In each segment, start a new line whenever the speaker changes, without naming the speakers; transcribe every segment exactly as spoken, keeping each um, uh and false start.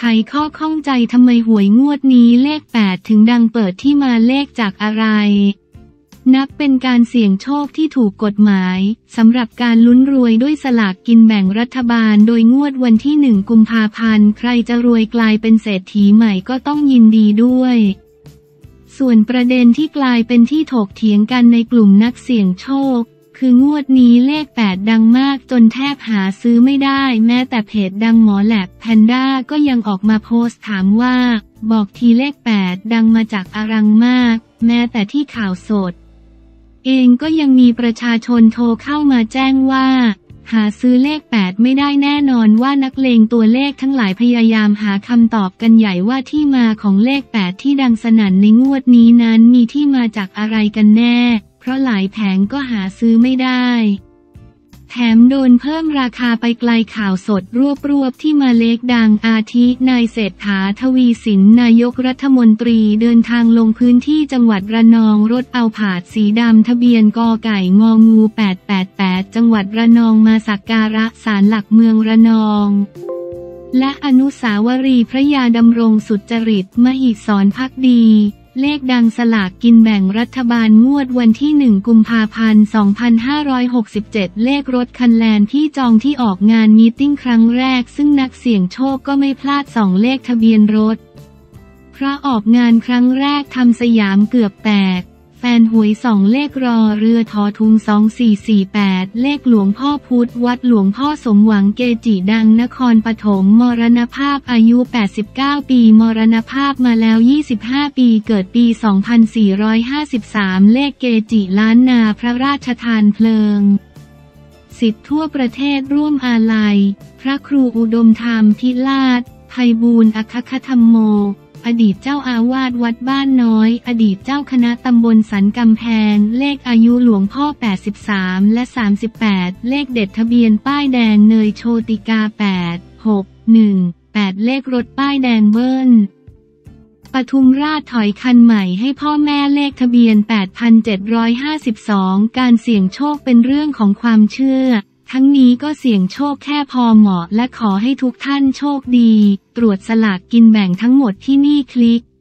ไขข้อข้องใจทำไมหวยงวดนี้เลขแปดถึงดังเปิดที่มาเลขจากอะไรนับเป็นการเสี่ยงโชคที่ถูกกฎหมายสำหรับการลุ้นรวยด้วยสลากกินแบ่งรัฐบาลโดยงวดวันที่หนึ่งกุมภาพันธ์ใครจะรวยกลายเป็นเศรษฐีใหม่ก็ต้องยินดีด้วยส่วนประเด็นที่กลายเป็นที่ถกเถียงกันในกลุ่มนักเสี่ยงโชคคืองวดนี้เลขแปดดังมากจนแทบหาซื้อไม่ได้แม้แต่เพจดังหมอแลบแพนด้าก็ยังออกมาโพสต์ถามว่าบอกทีเลขแปดดังมาจากอะไรมากแม้แต่ที่ข่าวสดเองก็ยังมีประชาชนโทรเข้ามาแจ้งว่าหาซื้อเลขแปดไม่ได้แน่นอนว่านักเลงตัวเลขทั้งหลายพยายามหาคำตอบกันใหญ่ว่าที่มาของเลขแปดที่ดังสนั่นในงวดนี้นั้นมีที่มาจากอะไรกันแน่เพราะหลายแผงก็หาซื้อไม่ได้แถมโดนเพิ่มราคาไปไกลข่าวสดรวบๆที่มาเลขดังอาทินายเศรษฐาทวีสินนายกรัฐมนตรีเดินทางลงพื้นที่จังหวัดระนองรถเอาผาดสีดำทะเบียนกอไก่งองูแปดแปดแปดจังหวัดระนองมาสักการะศาลหลักเมืองระนองและอนุสาวรีย์พระยาดำรงสุจริตมหิศรภักดีเลขดังสลากกินแบ่งรัฐบาลงวดวันที่หนึ่งกุมภาพันธ์สองพันห้าร้อยหกสิบเจ็ดเลขรถคันแลนที่จองที่ออกงานมีตติ้งครั้งแรกซึ่งนักเสี่ยงโชคก็ไม่พลาดสองเลขทะเบียนรถเพราะออกงานครั้งแรกทำสยามเกือบแตกแฟนหวยสองเลขรอเรือทอทุงสองสี่สี่แปดเลขหลวงพ่อพุธวัดหลวงพ่อสมหวังเกจิดังนครปฐมมรณภาพอายุแปดสิบเก้าปีมรณภาพมาแล้วยี่สิบห้าปีเกิดปีสองพันสี่ร้อยห้าสิบสามเลขเกจิล้านนาพระราชทานเพลิงศิษย์ทั่วประเทศร่วมอาลัยพระครูอุดมธรรมพิราชไพบูลย์อคคธรรมโมอดีตเจ้าอาวาสวัดบ้านน้อยอดีตเจ้าคณะตำบลสันกำแพงเลขอายุหลวงพ่อแปดสิบสามและสามสิบแปดเลขเด็ดทะเบียนป้ายแดงเนยโชติกาแปด หก หนึ่ง แปดเลขรถป้ายแดงเบิ้ลปทุมราชถอยคันใหม่ให้พ่อแม่เลขทะเบียน แปดพันเจ็ดร้อยห้าสิบสอง การเสี่ยงโชคเป็นเรื่องของความเชื่อทั้งนี้ก็เสี่ยงโชคแค่พอเหมาะและขอให้ทุกท่านโชคดีตรวจสลากกินแบ่งทั้งหมดที่นี่คลิก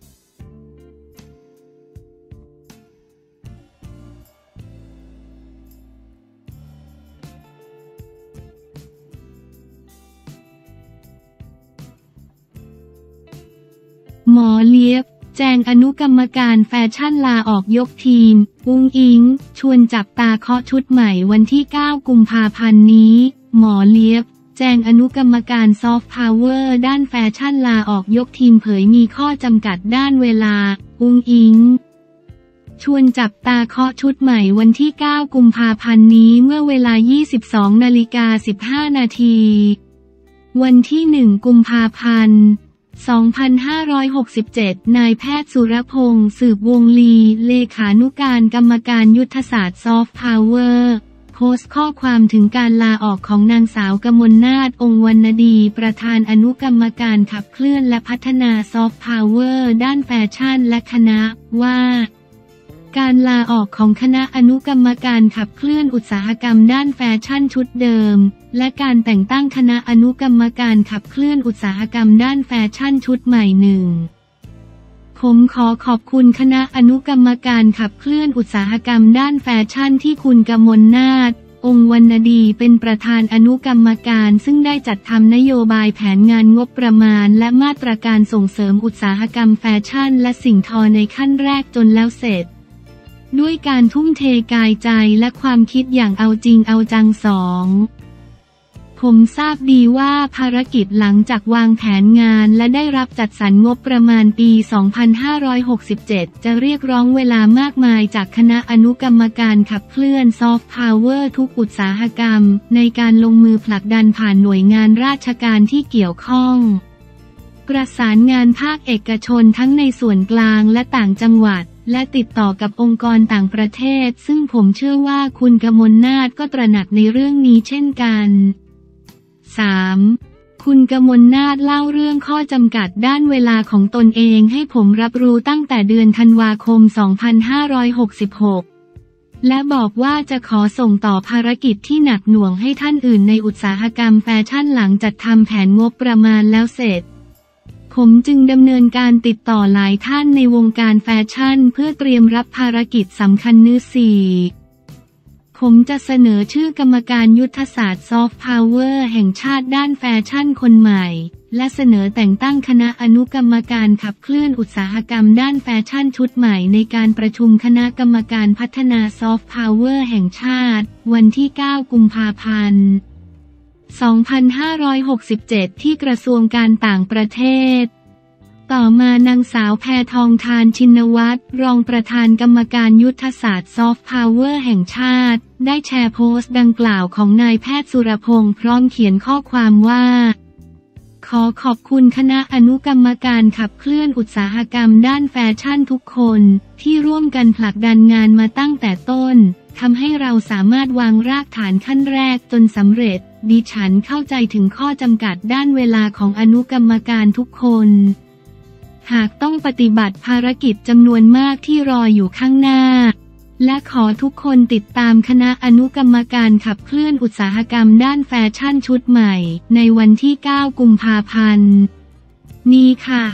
หมอเลียบแจงอนุกรรมการแฟชั่นลาออกยกทีมอุ้งอิงชวนจับตาเคาะชุดใหม่วันที่เก้ากุมภาพันธ์นี้หมอเลียบแจงอนุกรรมการซอฟต์พาวเวอร์ด้านแฟชั่นลาออกยกทีมเผยมีข้อจำกัดด้านเวลาอุ้งอิงชวนจับตาเคาะชุดใหม่วันที่เก้ากุมภาพันธ์นี้เมื่อเวลา ยี่สิบสองนาฬิกาสิบห้านาทีวันที่หนึ่งกุมภาพันธ์สองพันห้าร้อยหกสิบเจ็ด นายแพทย์สุรพงษ์สืบวงศ์ลีเลขานุการกรรมการยุทธศาสตร์ซอฟต์พาวเวอร์โพสต์ข้อความถึงการลาออกของนางสาวกมลนาถองค์วรรณดีประธานอนุกรรมการขับเคลื่อนและพัฒนาซอฟต์พาวเวอร์ด้านแฟชั่นและคณะว่าการลาออกของคณะอนุกรรมการขับเคลื่อนอุตสาหกรรมด้านแฟชั่นชุดเดิมและการแต่งตั้งคณะอนุกรรมการขับเคลื่อนอุตสาหกรรมด้านแฟชั่นชุดใหม่หนึ่งผมขอขอบคุณคณะอนุกรรมการขับเคลื่อนอุตสาหกรรมด้านแฟชั่นที่คุณกมลนาถองค์วรรณดีเป็นประธานอนุกรรมการซึ่งได้จัดทำนโยบายแผนงานงบประมาณและมาตรการส่งเสริมอุตสาหกรรมแฟชั่นและสิ่งทอในขั้นแรกจนแล้วเสร็จด้วยการทุ่มเทกายใจและความคิดอย่างเอาจริงเอาจังสองผมทราบดีว่าภารกิจหลังจากวางแผนงานและได้รับจัดสรรงบประมาณปี สองพันห้าร้อยหกสิบเจ็ด จะเรียกร้องเวลามากมายจากคณะอนุกรรมการขับเคลื่อนซอฟต์พาวเวอร์ทุกอุตสาหกรรมในการลงมือผลักดันผ่านหน่วยงานราชการที่เกี่ยวข้องประสานงานภาคเอกชนทั้งในส่วนกลางและต่างจังหวัดและติดต่อกับองค์กรต่างประเทศซึ่งผมเชื่อว่าคุณกมลนาถก็ตระหนักในเรื่องนี้เช่นกัน สาม คุณกมลนาถเล่าเรื่องข้อจำกัดด้านเวลาของตนเองให้ผมรับรู้ตั้งแต่เดือนธันวาคม สองพันห้าร้อยหกสิบหก และบอกว่าจะขอส่งต่อภารกิจที่หนักหน่วงให้ท่านอื่นในอุตสาหกรรมแฟชั่นหลังจัดทำแผนงบประมาณแล้วเสร็จผมจึงดำเนินการติดต่อหลายท่านในวงการแฟชั่นเพื่อเตรียมรับภารกิจสำคัญนี้สี่ผมจะเสนอชื่อกรรมการยุทธศาสตร์ซอฟต์พาวเวอร์แห่งชาติด้านแฟชั่นคนใหม่และเสนอแต่งตั้งคณะอนุกรรมการขับเคลื่อนอุตสาหกรรมด้านแฟชั่นชุดใหม่ในการประชุมคณะกรรมการพัฒนาซอฟต์พาวเวอร์แห่งชาติวันที่เก้ากุมภาพันธ์สองพันห้าร้อยหกสิบเจ็ดที่กระทรวงการต่างประเทศต่อมานางสาวแพทองธารชินวัตรรองประธานกรรมการยุทธศาสตร์ซอฟต์พาวเวอร์แห่งชาติได้แชร์โพสต์ดังกล่าวของนายแพทย์สุรพงษ์พร้อมเขียนข้อความว่าขอขอบคุณคณะอนุกรรมการขับเคลื่อนอุตสาหกรรมด้านแฟชั่นทุกคนที่ร่วมกันผลักดันงานมาตั้งแต่ต้นทำให้เราสามารถวางรากฐานขั้นแรกจนสำเร็จดิฉันเข้าใจถึงข้อจำกัดด้านเวลาของอนุกรรมการทุกคนหากต้องปฏิบัติภารกิจจำนวนมากที่รออยู่ข้างหน้าและขอทุกคนติดตามคณะอนุกรรมการขับเคลื่อนอุตสาหกรรมด้านแฟชั่นชุดใหม่ในวันที่เก้ากุมภาพันธ์นี้ค่ะ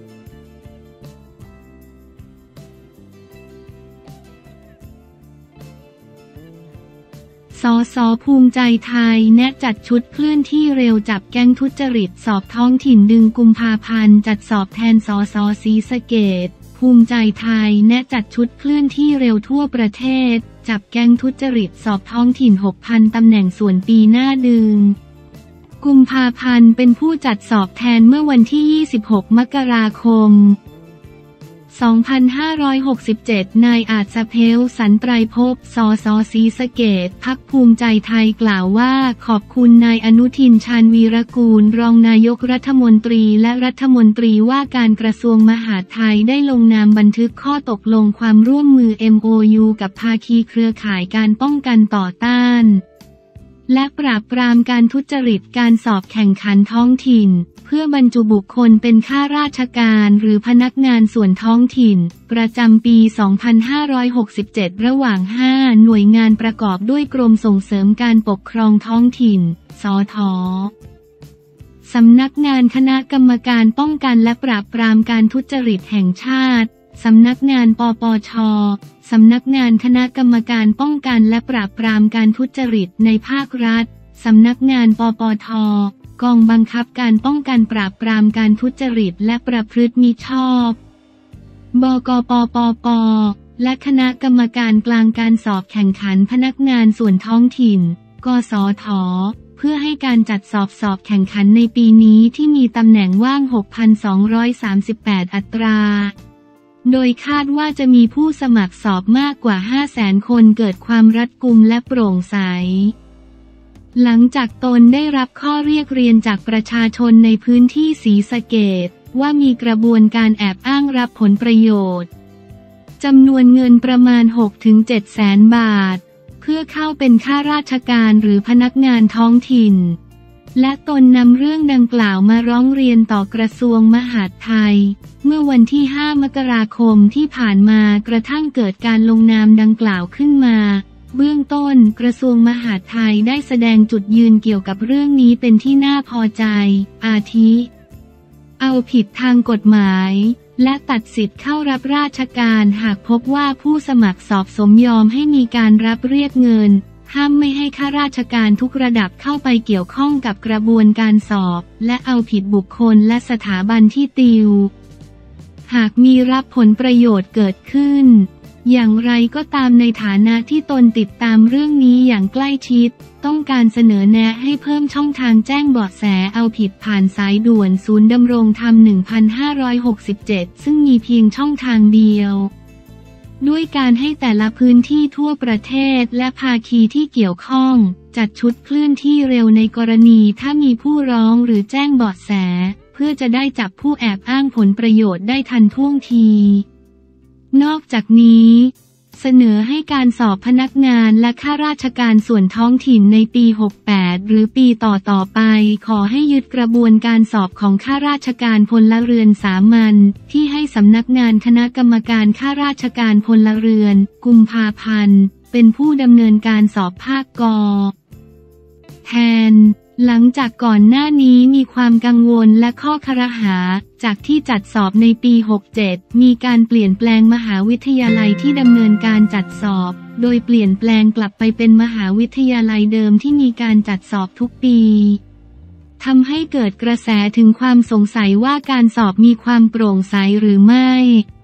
สส.ภูมิใจไทยแนะจัดชุดเคลื่อนที่เร็วจับแก๊งทุจริตสอบท้องถิ่นดึงกุมภาพันธ์จัดสอบแทนสส.ศรีสะเกษภูมิใจไทยแนะจัดชุดเคลื่อนที่เร็วทั่วประเทศจับแก๊งทุจริตสอบท้องถิ่น หกพัน ตำแหน่งส่วนปีหน้าดึงกุมภาพันธ์เป็นผู้จัดสอบแทนเมื่อวันที่ยี่สิบหกมกราคมสองพันห้าร้อยหกสิบเจ็ด นายอาจสเพลสันไตรภพ สส.ศรีสะเกษพรรคภูมิใจไทยกล่าวว่าขอบคุณนายอนุทินชาญวีรกูลรองนายกรัฐมนตรีและรัฐมนตรีว่าการกระทรวงมหาดไทยได้ลงนามบันทึกข้อตกลงความร่วมมือ เอ็ม โอ ยู กับภาคีเครือข่ายการป้องกันต่อต้านและปราบปรามการทุจริตการสอบแข่งขันท้องถิ่นเพื่อบรรจุบุคคลเป็นข้าราชการหรือพนักงานส่วนท้องถิ่นประจำปี สองพันห้าร้อยหกสิบเจ็ด ระหว่าง ห้า หน่วยงานประกอบด้วยกรมส่งเสริมการปกครองท้องถิ่น สท.สำนักงานคณะกรรมการป้องกันและปราบปรามการทุจริตแห่งชาติสำนักงานปปช.สำนักงานคณะกรรมการป้องกันและปราบปรามการทุจริตในภาครัฐสำนักงานปปท.กองบังคับการป้องกันปราบปรามการทุจริตและประพฤติมิชอบบกปปป.และคณะกรรมการกลางการสอบแข่งขันพนักงานส่วนท้องถิ่นกสท.เพื่อให้การจัดสอบสอบแข่งขันในปีนี้ที่มีตำแหน่งว่าง หกพันสองร้อยสามสิบแปด อัตราโดยคาดว่าจะมีผู้สมัครสอบมากกว่า ห้าแสน คนเกิดความรัดกุมและโปร่งใสหลังจากตนได้รับข้อเรียกเรียนจากประชาชนในพื้นที่ศรีสะเกษว่ามีกระบวนการแอบอ้างรับผลประโยชน์จำนวนเงินประมาณ หกถึงเจ็ด แสนบาทเพื่อเข้าเป็นข้าราชการหรือพนักงานท้องถิ่นและตนนำเรื่องดังกล่าวมาร้องเรียนต่อกระทรวงมหาดไทยเมื่อวันที่ ห้ามกราคมที่ผ่านมากระทั่งเกิดการลงนามดังกล่าวขึ้นมาเบื้องต้นกระทรวงมหาดไทยได้แสดงจุดยืนเกี่ยวกับเรื่องนี้เป็นที่น่าพอใจอาทิเอาผิดทางกฎหมายและตัดสิทธิ์เข้ารับราชการหากพบว่าผู้สมัครสอบสมยอมให้มีการรับเรียกเงินห้ามไม่ให้ข้าราชการทุกระดับเข้าไปเกี่ยวข้องกับกระบวนการสอบและเอาผิดบุคคลและสถาบันที่ติวหากมีรับผลประโยชน์เกิดขึ้นอย่างไรก็ตามในฐานะที่ตนติดตามเรื่องนี้อย่างใกล้ชิดต้องการเสนอแนะให้เพิ่มช่องทางแจ้งเบาะแสเอาผิดผ่านสายด่วนศูนย์ดำรงธรรม หนึ่งพันห้าร้อยหกสิบเจ็ด ซึ่งมีเพียงช่องทางเดียวด้วยการให้แต่ละพื้นที่ทั่วประเทศและภาคีที่เกี่ยวข้องจัดชุดเคลื่อนที่เร็วในกรณีถ้ามีผู้ร้องหรือแจ้งเบาะแสเพื่อจะได้จับผู้แอบอ้างผลประโยชน์ได้ทันท่วงทีนอกจากนี้เสนอให้การสอบพนักงานและข้าราชการส่วนท้องถิ่นในปี หกสิบแปด หรือปีต่อต่อไปขอให้ยึดกระบวนการสอบของข้าราชการพลเรือนสามัญที่ให้สำนักงานคณะกรรมการข้าราชการพลเรือนกุมภาพันธ์เป็นผู้ดำเนินการสอบภาคก.แทนหลังจากก่อนหน้านี้มีความกังวลและข้อครหาจากที่จัดสอบในปี หกเจ็ด มีการเปลี่ยนแปลงมหาวิทยาลัยที่ดำเนินการจัดสอบโดยเปลี่ยนแปลงกลับไปเป็นมหาวิทยาลัยเดิมที่มีการจัดสอบทุกปีทำให้เกิดกระแสถึงความสงสัยว่าการสอบมีความโปร่งใสหรือไม่